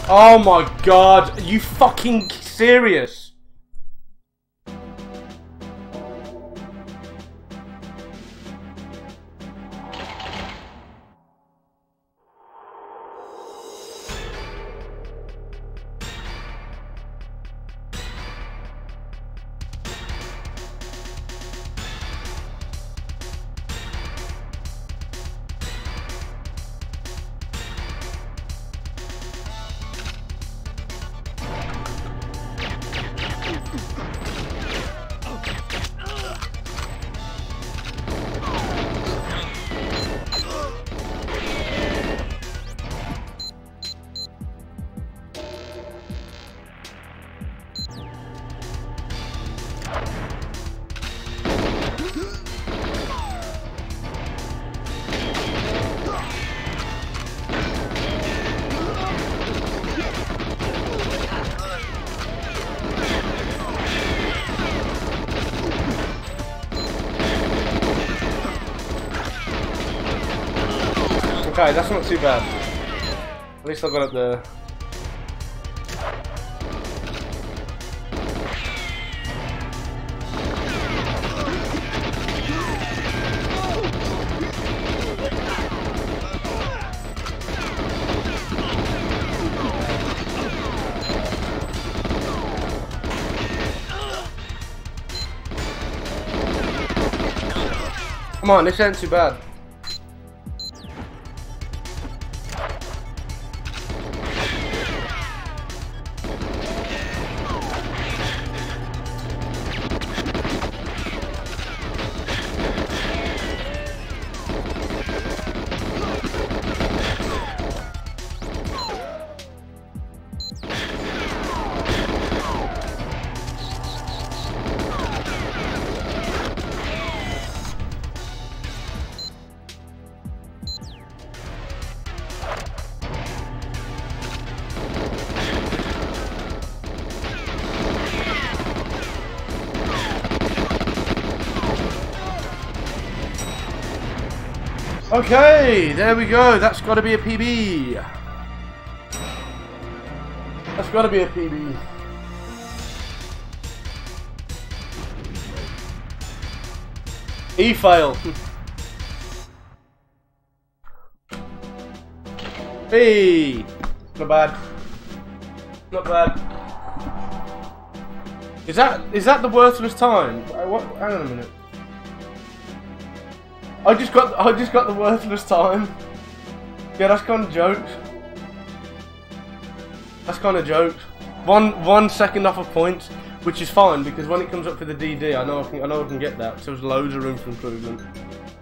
Oh my god, are you fucking serious? Okay, that's not too bad. At least I got up there. Come on, this ain't too bad. Okay, there we go. That's got to be a PB. That's got to be a PB. E-fail. Hey, not bad. Not bad. Is that the worthless time? What? Hang on a minute. I just got the worthless time. Yeah, that's kind of jokes. That's kind of jokes. 1 second off a point, which is fine because when it comes up for the DD, I know I can get that. So there's loads of room for improvement.